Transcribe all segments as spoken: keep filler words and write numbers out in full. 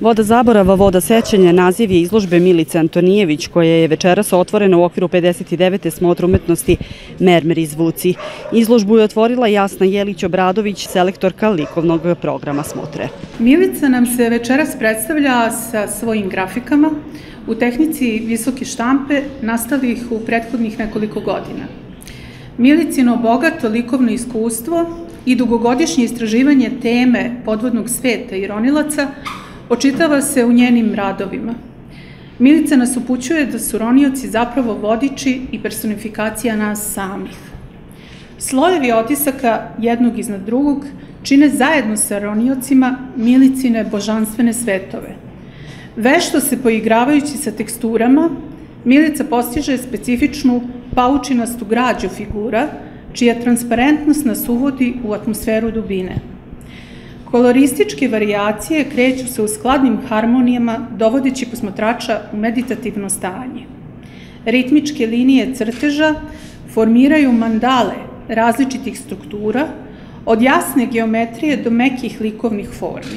Voda zaborava, voda sećanja naziv je izložbe Milice Antonijević, koja je večeras otvorena u okviru pedeset devete smotre umetnosti Mermer izvuci. Izložbu je otvorila Jasna Jelić-Obradović, selektorka likovnog programa smotre. Milica nam se večeras predstavlja sa svojim grafikama u tehnici visoke štampe nastalih u prethodnih nekoliko godina. Milicino bogato likovno iskustvo i dugogodišnje istraživanje teme podvodnog sveta i ronilaca očitava se u njenim radovima. Milica nas upućuje da su ronioci zapravo vodiči i personifikacija nas samih. Slojevi otisaka jednog iznad drugog čine zajedno sa roniocima Milicine božanstvene svetove. Vešto se poigravajući sa teksturama, Milica postiže specifičnu paučinastu građu figura, čija transparentnost nas uvodi u atmosferu dubine. Kolorističke varijacije kreću se u skladnim harmonijama, dovodeći posmatrača u meditativno stanje. Ritmičke linije crteža formiraju mandale različitih struktura, od jasne geometrije do mekih likovnih formi.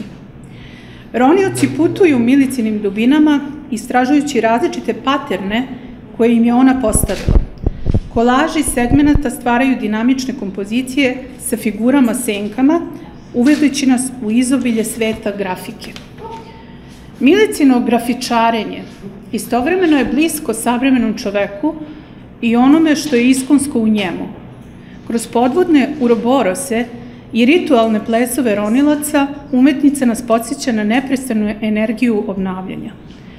Ronioci putuju Milicinim dubinama, istražujući različite paterne koje im je ona postavila. Kolaži segmenata stvaraju dinamične kompozicije sa figurama senkama, uvedeći nas u izobilje sveta grafike. Milicino grafičarenje istovremeno je blisko savremenom čoveku i onome što je iskonsko u njemu. Kroz podvodne uroborose i ritualne plesove ronilaca umetnica nas podsjeća na neprestanu energiju obnavljanja.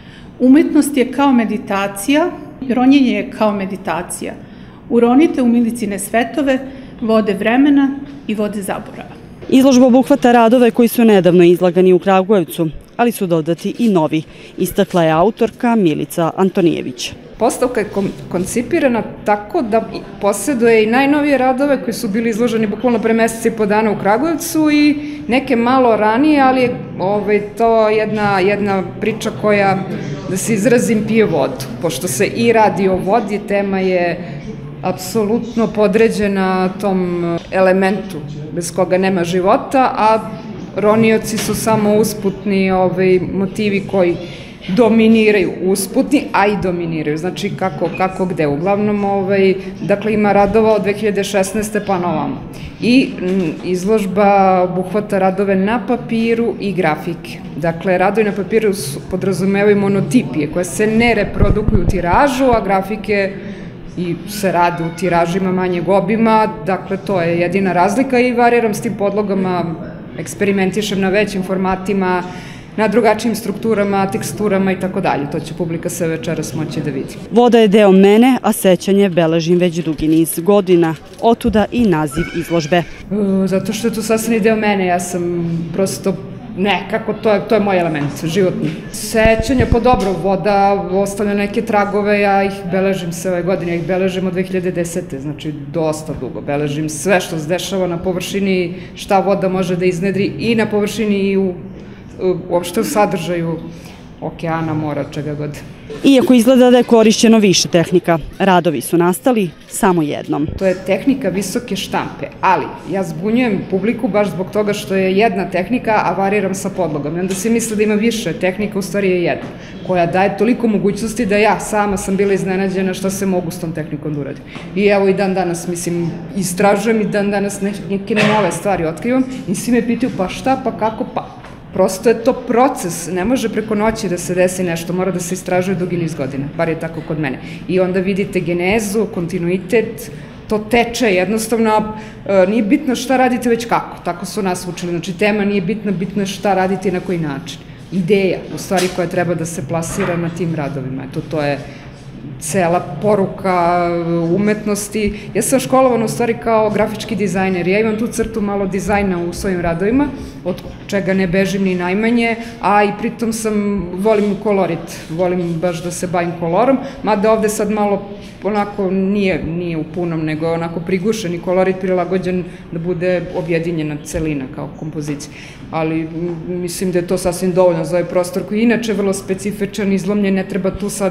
Umetnost je kao meditacija, ronjenje je kao meditacija. Uronite u Milicine svetove, vode vremena i vode zaborava. Izložba obuhvata radove koji su nedavno izlagani u Kragujevcu, ali su dodati i novi, istakla je autorka Milica Antonijević. Postavka je koncipirana tako da posjeduje i najnovije radove koji su bili izloženi bukvalno pre meseci i po dana u Kragujevcu i neke malo ranije, ali je ovaj, to jedna, jedna priča koja, da se izrazim, pije vodu. Pošto se i radi o vodi, tema je apsolutno podređena tom elementu bez koga nema života, a ronioci su samo usputni ovaj, motivi koji dominiraju, usputni, a i dominiraju, znači kako, kako gde. Uglavnom, ovaj, dakle, ima radova od dve hiljade šesnaeste pa na ovamo. I m, izložba obuhvata radove na papiru i grafike. Dakle, radovi na papiru podrazumevaju monotipije koje se ne reprodukuju u tiražu, a grafike i se rade u tiražima manjeg obima, dakle, to je jedina razlika i variram s tim podlogama, eksperimentišem na većim formatima, na drugačijim strukturama, teksturama i tako dalje. To će publika sve večeras moći da vidi. Voda je deo mene, a sećanje beležim već dugi niz godina. Otuda i naziv izložbe. Zato što je to sasvim deo mene, ja sam prosto nekako, to je, to je moj element, životni. Sećanja, pa dobro, voda ostavlja neke tragove, ja ih beležim sve ove godine, ja ih beležim od dve hiljade desete, znači dosta dugo. Beležim sve što se dešava na površini, šta voda može da iznedri i na površini i u uopšte u sadržaju okeana, mora, čega god. Iako izgleda da je korišćeno više tehnika, radovi su nastali samo jednom. To je tehnika visoke štampe, ali ja zbunjujem publiku baš zbog toga što je jedna tehnika, a variram sa podlogom. I onda se misle da ima više tehnika, u stvari je jedna, koja daje toliko mogućnosti da ja sama sam bila iznenađena šta se mogu s tom tehnikom da uradim. I evo i dan danas, mislim, istražujem i dan danas neke nove stvari otkrivam i svi me pitaju pa šta, pa kako, pa prosto je to proces, ne može preko noći da se desi nešto, mora da se istražuje dugi niz godina, bar je tako kod mene. I onda vidite genezu, kontinuitet, to teče, jednostavno nije bitno šta radite, već kako, tako su nas učili. Znači, tema nije bitna, bitno je šta radite i na koji način. Ideja, u stvari, koja treba da se plasira na tim radovima, eto, to je cela poruka umetnosti. Ja sam školovana u stvari kao grafički dizajner. Ja imam tu crtu malo dizajna u svojim radovima, od čega ne bežim ni najmanje, a i pritom sam, volim kolorit, volim baš da se bavim kolorom, mada ovde sad malo onako nije, nije u punom, nego je onako prigušeni kolorit, prilagođen da bude objedinjena celina kao kompozicija. Ali mislim da je to sasvim dovoljno za ovaj prostor koji je inače vrlo specifičan, izlomljen, ne treba tu sad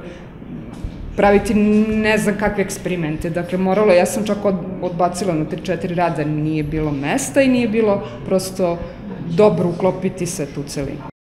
praviti ne znam kakve eksperimente. Dakle, moralo, ja sam čak odbacila na tri četiri rada, nije bilo mesta i nije bilo prosto dobro uklopiti se tu celinu.